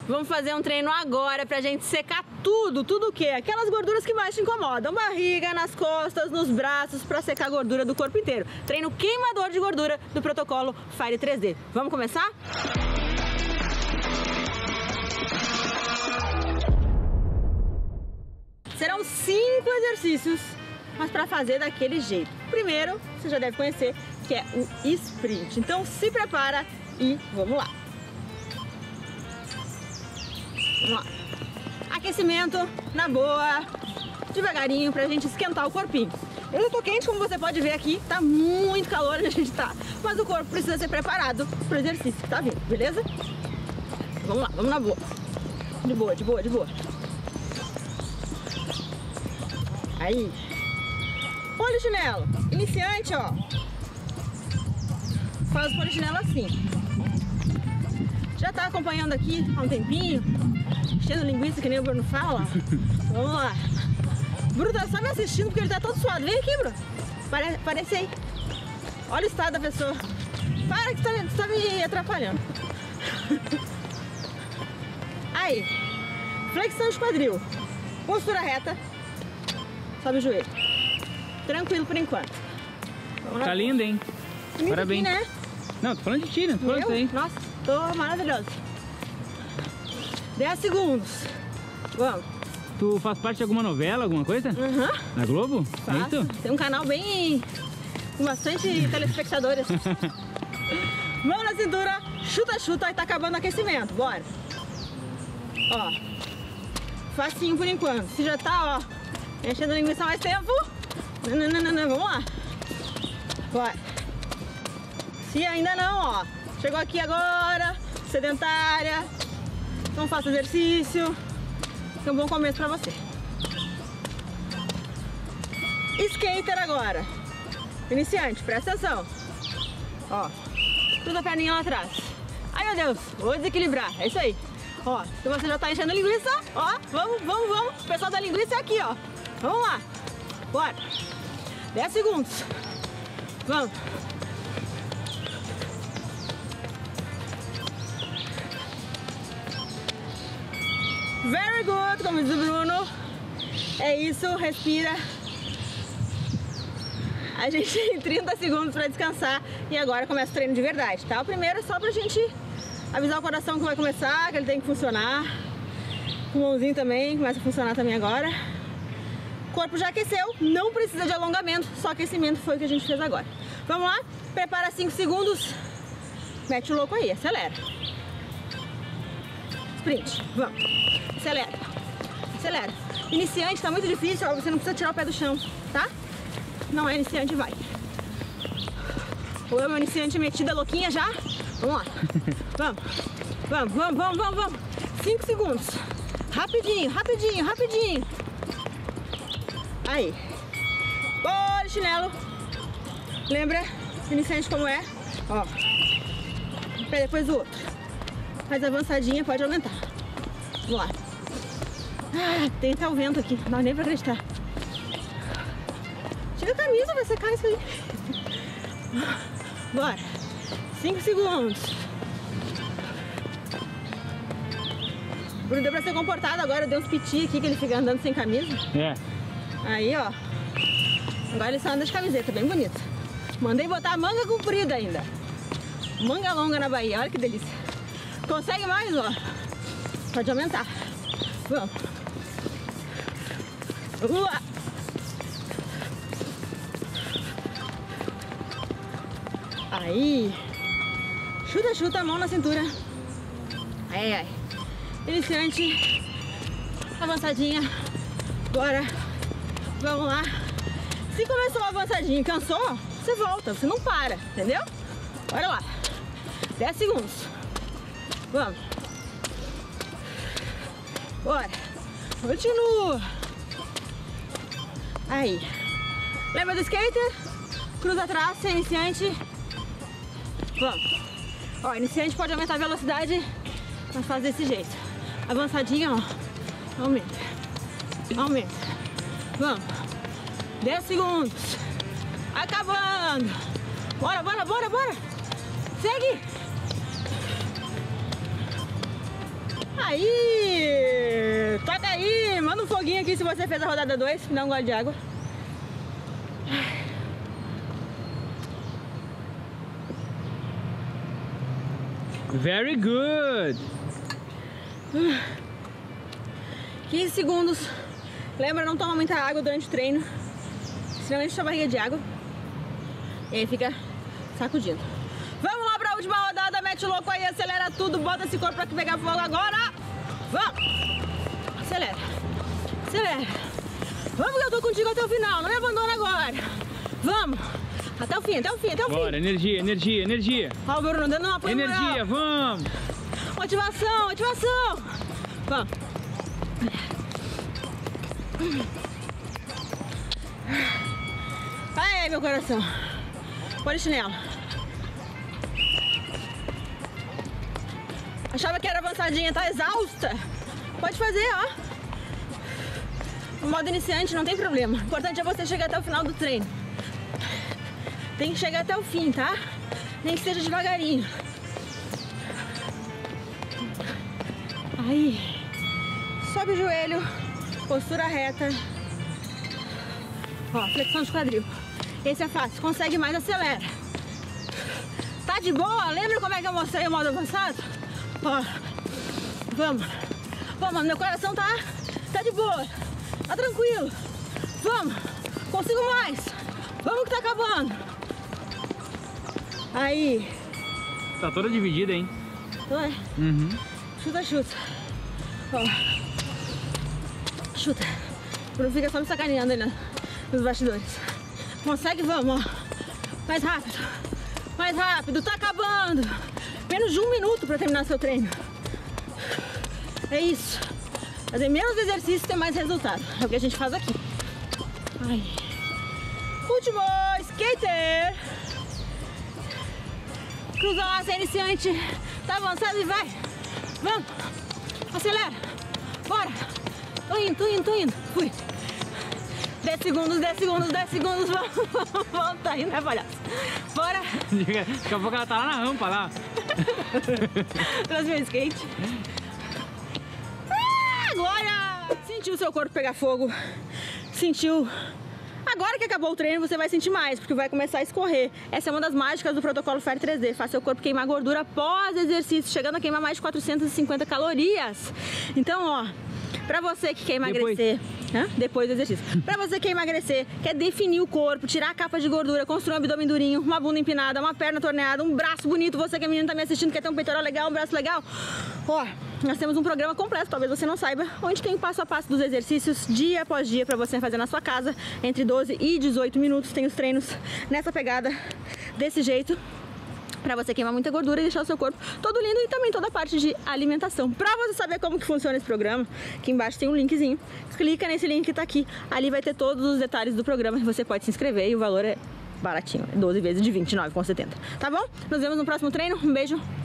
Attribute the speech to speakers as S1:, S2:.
S1: Vamos fazer um treino agora pra gente secar tudo o quê? Aquelas gorduras que mais te incomodam. Barriga, nas costas, nos braços, pra secar a gordura do corpo inteiro. Treino queimador de gordura do protocolo Fire 3D. Vamos começar? Serão 5 exercícios, mas para fazer daquele jeito. Primeiro, você já deve conhecer, que é o sprint. Então se prepara e vamos lá. Vamos lá. Aquecimento na boa, devagarinho, pra gente esquentar o corpinho. Eu já tô quente, como você pode ver aqui, tá muito calor onde a gente tá. Mas o corpo precisa ser preparado pro exercício que tá vindo, beleza? Vamos lá, vamos na boa. De boa, de boa, de boa. Aí. Polichinelo. Iniciante, ó. Faz o polichinelo assim. Já tá acompanhando aqui há um tempinho, enchendo linguiça, que nem o Bruno fala. Vamos lá. Bruno tá só me assistindo porque ele tá todo suado. Vem aqui, Bruno. Aparece aí. Olha o estado da pessoa. Para que tá me atrapalhando. Aí. Flexão de quadril. Postura reta. Sobe o joelho. Tranquilo por enquanto.
S2: Tá linda, hein? Parabéns.
S1: Aqui, né?
S2: Não, tô falando de ti, né? Tô falando aí.
S1: Nossa, tô maravilhosa. 10 segundos. Vamos.
S2: Tu faz parte de alguma novela, alguma coisa?
S1: Uhum.
S2: Na Globo?
S1: Faço.
S2: É isso?
S1: Tem um canal bem... com bastante telespectadores. Mão na cintura, chuta, chuta e tá acabando o aquecimento. Bora. Ó. Facinho por enquanto. Se já tá, ó, enchendo a linguiça há mais tempo. Não, vamos lá. Bora. Se ainda não, ó. Chegou aqui agora, sedentária. Não faça exercício. É um bom começo pra você. Skater agora. Iniciante, presta atenção. Ó. Tudo a perninha lá atrás. Ai, meu Deus. Vou desequilibrar. É isso aí. Ó. Se você já tá enchendo a linguiça, ó. Vamos. O pessoal da linguiça é aqui, ó. Vamos lá. Bora. 10 segundos. Vamos. Very good, como diz o Bruno. É isso, respira. A gente tem 30 segundos para descansar e agora começa o treino de verdade, tá? O primeiro é só pra gente avisar o coração que vai começar, que ele tem que funcionar. O mãozinho também, começa a funcionar também agora. O corpo já aqueceu, não precisa de alongamento, só aquecimento foi o que a gente fez agora. Vamos lá? Prepara 5 segundos, mete o louco aí, acelera. Sprint, vamos. Acelera, acelera. Iniciante tá muito difícil, ó, você não precisa tirar o pé do chão, tá? Não é iniciante, vai. Ou é uma iniciante metida louquinha já? Vamos lá. Vamos. 5 segundos. Rapidinho. Aí. Bora, chinelo. Lembra, iniciante como é? Ó. Pé depois o outro. Mais avançadinha, pode aumentar. Vamos lá. Ah, tem até o vento aqui, não dá nem pra acreditar. Tira a camisa, vai secar isso aí. Bora. 5 segundos. O Bruno deu pra ser comportado agora, deu uns piti aqui que ele fica andando sem camisa.
S2: É.
S1: Aí, ó. Agora ele só anda de camiseta, bem bonito. Mandei botar manga comprida ainda. Manga longa na Bahia, olha que delícia. Consegue mais, ó. Pode aumentar. Vamos. Vamos lá. Aí. Chuta, a mão na cintura. Ai. Iniciante. Avançadinha. Bora. Vamos lá. Se começou avançadinho e cansou, você volta, você não para, entendeu? Bora lá. 10 segundos. Vamos. Bora. Continua. Aí. Lembra do skater? Cruza atrás, você é iniciante. Vamos. Ó, iniciante pode aumentar a velocidade, mas faz desse jeito. Avançadinho, ó. Aumenta. Vamos. 10 segundos. Acabando. Bora. Segue. Aí! Toca aí! Manda um foguinho aqui se você fez a rodada 2. Dá um gole de água.
S2: Very good!
S1: 15 segundos. Lembra, não toma muita água durante o treino, senão enche sua barriga de água. E aí fica sacudindo. Vamos lá pra última rodada, mete o louco aí, acelera tudo, bota esse corpo pra pegar fogo agora. Vamos! Acelera, acelera. Vamos que eu tô contigo até o final, não me abandona agora. Vamos! Até o fim, até o fim, até o fim.
S2: Bora, energia, energia, energia.
S1: Ó, o Bruno dando uma apoio moral.
S2: Energia, vamos!
S1: Motivação, motivação. Vamos. Aí, meu coração. Põe o chinelo. Achava que era avançadinha, tá exausta? Pode fazer, ó. No modo iniciante não tem problema. O importante é você chegar até o final do treino. Tem que chegar até o fim, tá? Nem que seja devagarinho. Aí. Sobe o joelho. Postura reta. Ó, flexão de quadril. Esse é fácil. Consegue mais, acelera. Tá de boa? Lembra como é que eu mostrei o modo avançado? Ó. Vamos. Vamos, meu coração tá de boa. Tá tranquilo. Vamos. Consigo mais. Vamos que tá acabando. Aí.
S2: Tá toda dividida, hein?
S1: Vai.
S2: Uhum.
S1: Chuta, chuta. Ó. Chuta. Não fica só me sacaneando ali nos bastidores. Consegue? Vamos, ó. Mais rápido. Mais rápido. Tá acabando. Menos de 1 minuto pra terminar seu treino. É isso. Fazer menos exercício e ter mais resultado. É o que a gente faz aqui. Ai. Último, skater. Cruza lá, você é iniciante. Tá avançado e vai. Vamos. Acelera. Bora. Tô indo, tô indo, tô indo. Fui. 10 segundos, 10 segundos, 10 segundos. Vamos, tá indo, né, palhaço? Bora.
S2: Daqui a pouco ela tá lá na rampa, lá.
S1: Trouxe meu skate. Glória! Sentiu o seu corpo pegar fogo. Sentiu. Agora que acabou o treino, você vai sentir mais, porque vai começar a escorrer. Essa é uma das mágicas do protocolo FAIR 3D. Faz seu corpo queimar gordura após exercício, chegando a queimar mais de 450 calorias. Então, ó, pra você que quer emagrecer... Depois do exercício. Pra você que quer emagrecer, quer definir o corpo, tirar a capa de gordura, construir um abdômen durinho, uma bunda empinada, uma perna torneada, um braço bonito, você que é menino tá me assistindo, quer ter um peitoral legal, um braço legal, ó, nós temos um programa completo, talvez você não saiba, onde tem o passo a passo dos exercícios, dia após dia, pra você fazer na sua casa, entre 12 e 18 minutos, tem os treinos nessa pegada, desse jeito, pra você queimar muita gordura e deixar o seu corpo todo lindo e também toda a parte de alimentação. Pra você saber como que funciona esse programa, aqui embaixo tem um linkzinho, clica nesse link que tá aqui, ali vai ter todos os detalhes do programa e você pode se inscrever e o valor é baratinho, é 12 vezes de R$ 29,70, tá bom? Nos vemos no próximo treino, um beijo!